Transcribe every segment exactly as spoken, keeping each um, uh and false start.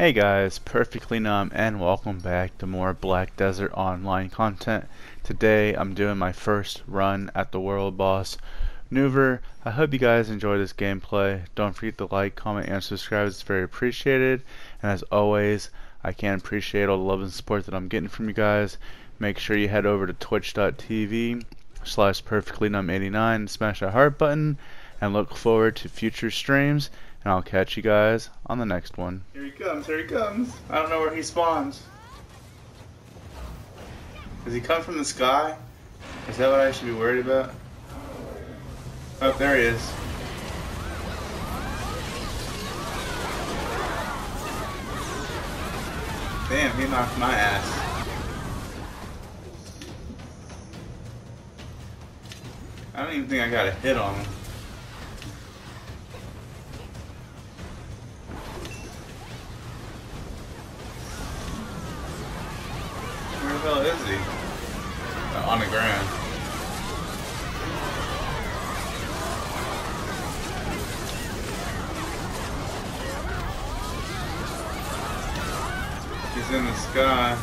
Hey guys, Perfectly Numb, and welcome back to more Black Desert Online content. Today I'm doing my first run at the World Boss Maneuver. I hope you guys enjoy this gameplay. Don't forget to like, comment, and subscribe. It's very appreciated. And as always, I can appreciate all the love and support that I'm getting from you guys. Make sure you head over to twitch.tv slash perfectlynumb89 and smash that heart button, and look forward to future streams. And I'll catch you guys on the next one. Here he comes, here he comes. I don't know where he spawns. Does he come from the sky? Is that what I should be worried about? Oh, there he is. Damn, he knocked my ass. I don't even think I got a hit on him. Where the hell is he? Oh, on the ground. He's in the sky.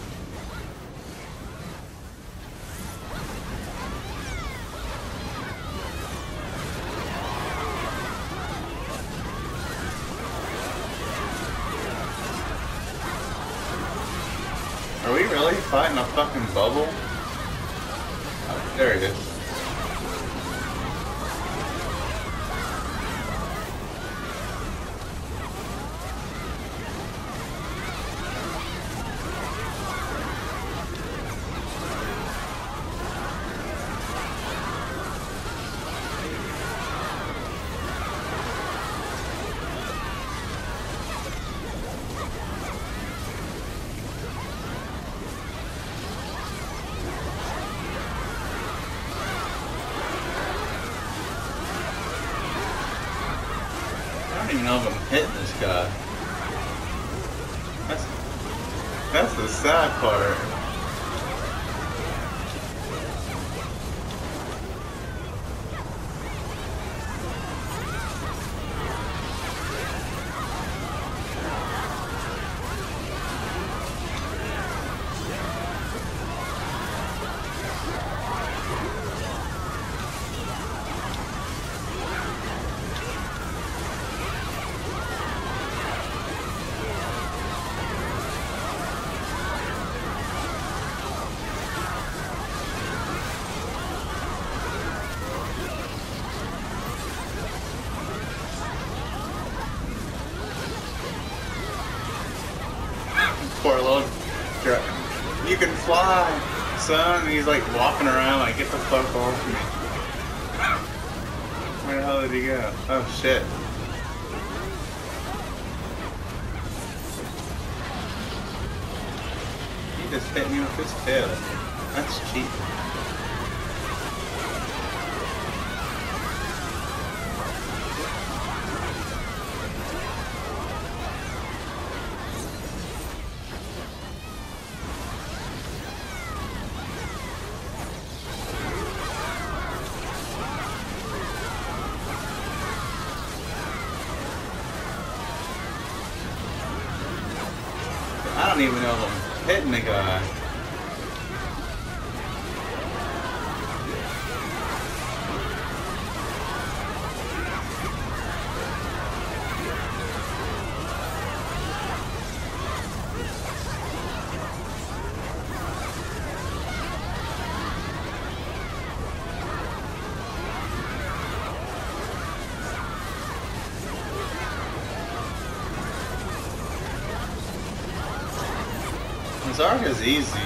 Are we really fighting a fucking bubble? Oh, there it is. I don't even know if I'm hitting this guy. That's, that's the sad part. Poor little dra- You can fly, son. And he's like walking around like, get the fuck off me. Where the hell did he go? Oh shit. He just hit me with his tail. That's cheap. I don't even know if I'm hitting the guy. Zarga's easy.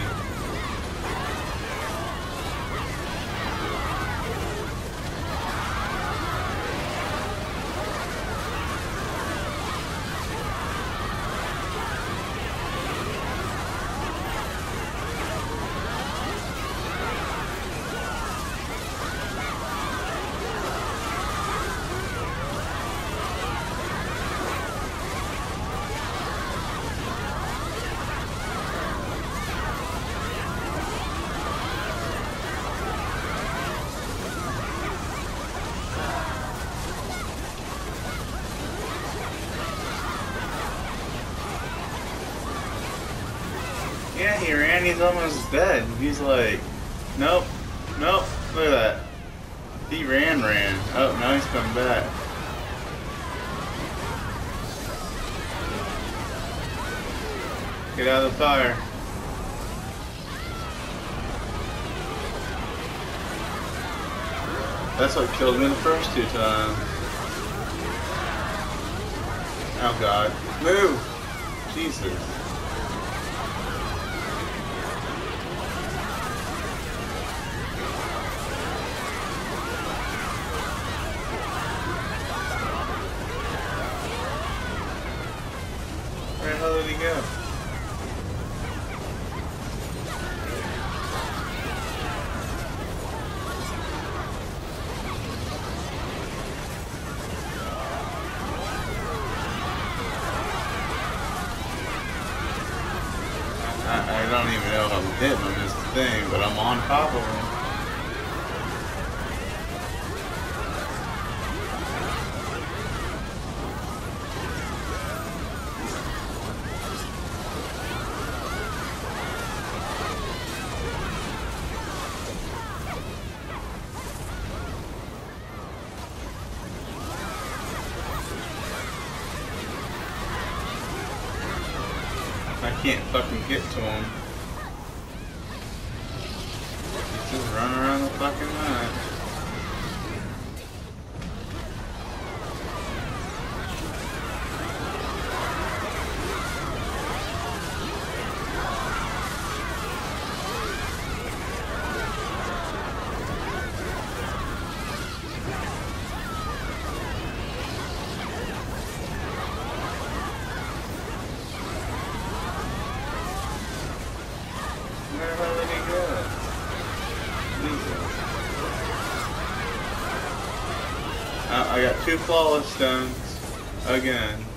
Yeah, he ran, he's almost dead. He's like, nope, nope, look at that. He ran, ran. Oh, now he's coming back. Get out of the fire. That's what killed me the first two times. Oh god. Move! Jesus. Where the hell did he go? I don't even know if I'm hitting him is the thing, but I'm on top of him. I can't fucking get to him. He's just running around the fucking map. Where the hell did he go? Jesus. Uh, I got two flawless stones. Again.